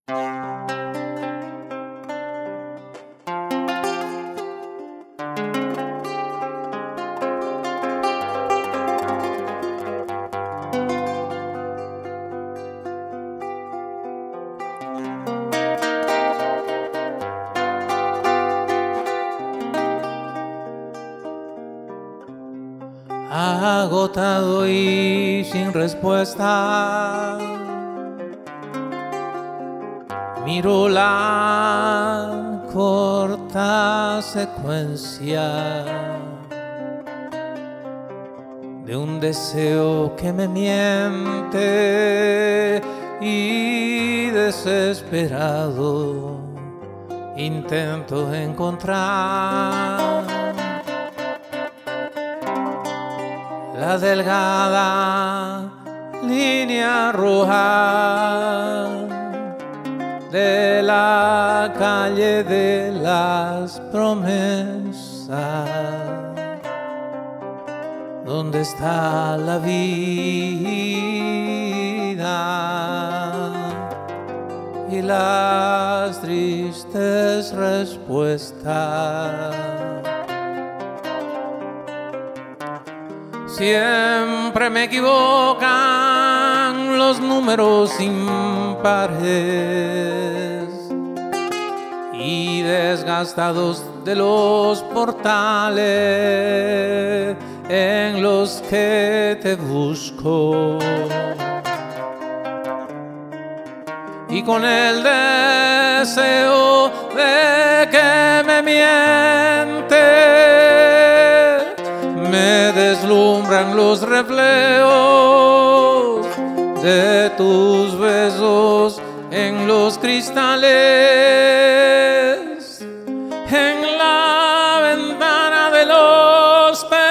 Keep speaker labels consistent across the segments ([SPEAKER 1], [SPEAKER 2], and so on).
[SPEAKER 1] Agotado y sin respuesta, miro la corta secuencia de un deseo que me miente y desesperado intento encontrar la delgada línea roja de la calle de las promesas, donde está la vida y las tristes respuestas. Siempre me equivocan los números impares y desgastados de los portales en los que te busco, y con el deseo de que me mientes me deslumbran los reflejos de tus besos en los cristales, en la ventana de los pecados.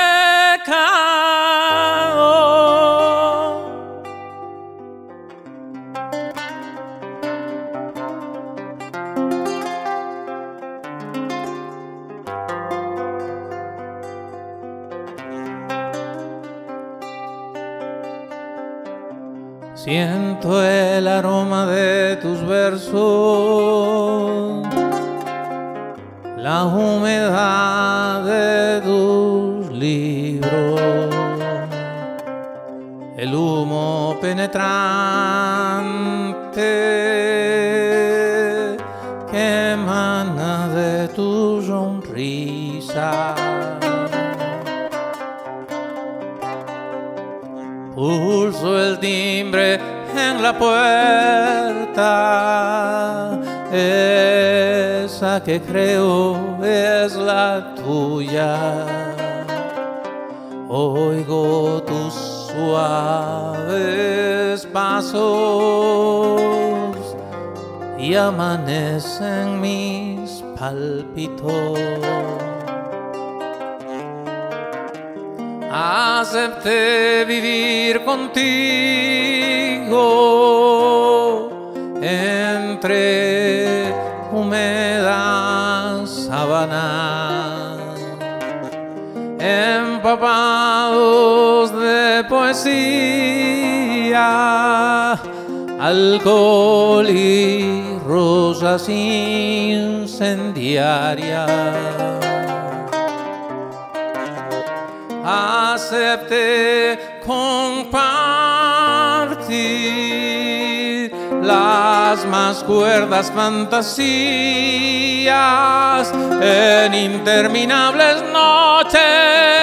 [SPEAKER 1] Siento el aroma de tus versos, la humedad de tus libros, el humo penetrante que emana de tu sonrisa. Pulso el timbre en la puerta, esa que creo es la tuya. Oigo tus suaves pasos y amanecen mis pálpitos. Acepté vivir contigo entre húmedas sábanas, empapados de poesía, alcohol y rosas incendiarias. Acepté compartir las más cuerdas fantasías en interminables noches